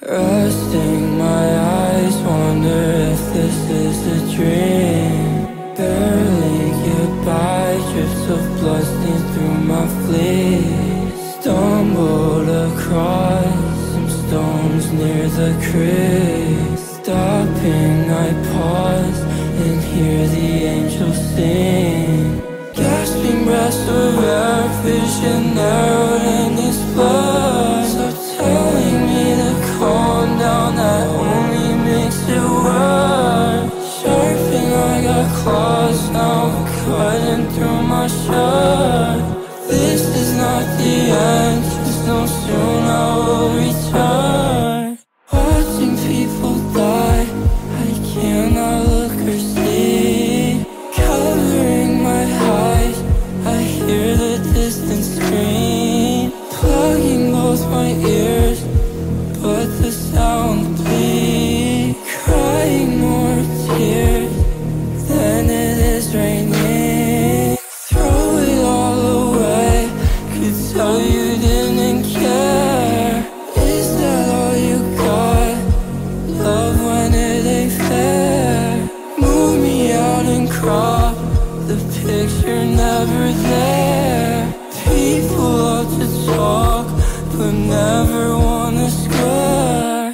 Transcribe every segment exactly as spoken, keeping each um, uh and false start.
Resting my eyes, wonder if this is a dream. Barely get by, drips of blood stain through my fleece. Stumbled across some stones near the creek. Stopping, I pause and hear the angels sing. Gasping breaths of air, vision narrowed in this blood. So telling me to calm down, that only makes it worse. Sharpening, I got claws now, cutting through my shirt. This is not the end, just know soon I will return. Watching people die, I cannot look or see. Covering my eyes, I hear the distant scream. Plugging both my ears, but the sound bleed. Crying more tears than it is raining. Throw it all away, could tell you didn't care. Is that all you got? Love when it ain't fair. Move me out and crop the picture never there. People love to talk, but never wanna square.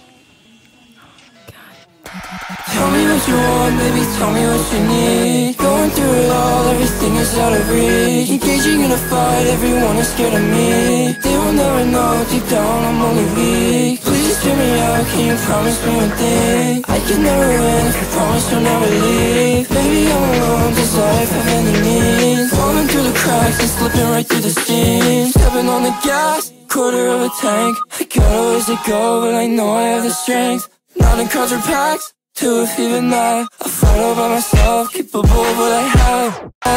Tell me what you want, baby, tell me what you need. Going through it all, everything is out of reach. Engaging in a fight, everyone is scared of me. They will never know, deep down I'm only weak. Please just hear me out, can you promise me one thing? I can never win if you promise you'll never leave. Maybe I'm alone, does life have any meaning? Falling through the cracks and slipping right through the seams. Stepping on the gas, quarter of a tank. I got a ways to go, but I know I have the strength. Not in cards or packs, two if even that. I fight all by myself, capable of what I have.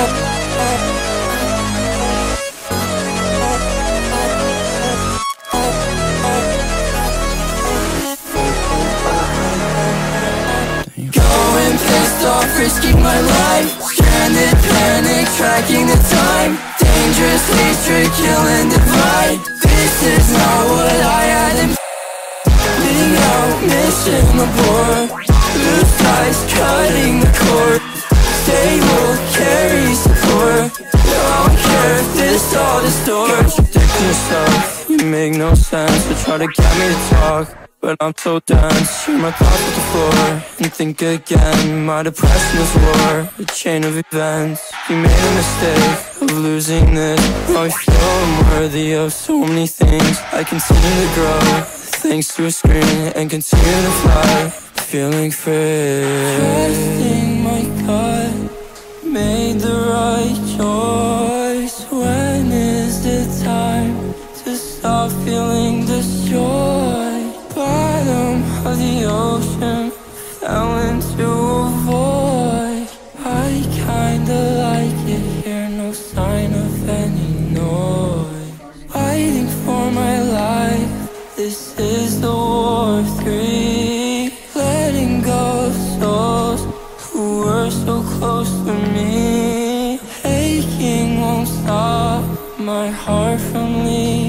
Going pissed off, risking my life. Stranded, panic, tracking the time. Dangerous, hatred, kill and divide. This is not what I had in. Bleeding out, mission abort. Blue ties, cutting the cord. They will carry support. I don't care if this all distorts. Contradict yourself, you make no sense. But try to get me to talk, but I'm so dense. Share my thoughts with the floor and think again. My depression is war, a chain of events. You made a mistake of losing this. Now I feel unworthy of so many things. I continue to grow thanks to a screen and continue to fly, feeling free. Trusting my gut, made the right choice. When is the time to stop feeling destroyed? Bottom of the ocean, fell into a void. I kinda like it here, no sign of any noise. Fighting for my life, this is the war of three. Letting go of souls who were so close to me. Aching won't stop my heart from leaving.